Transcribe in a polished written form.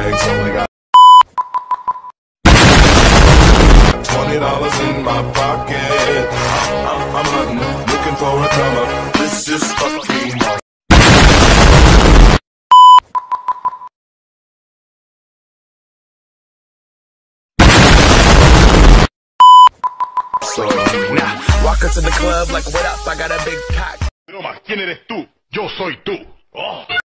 bags, only got $20 in my pocket. I'm hunting, looking for a come up. This is fucking awesome. Nah, walk into the club like, what up, I got a big cock. Broma, ¿quién eres tú? Yo soy tú. Oh.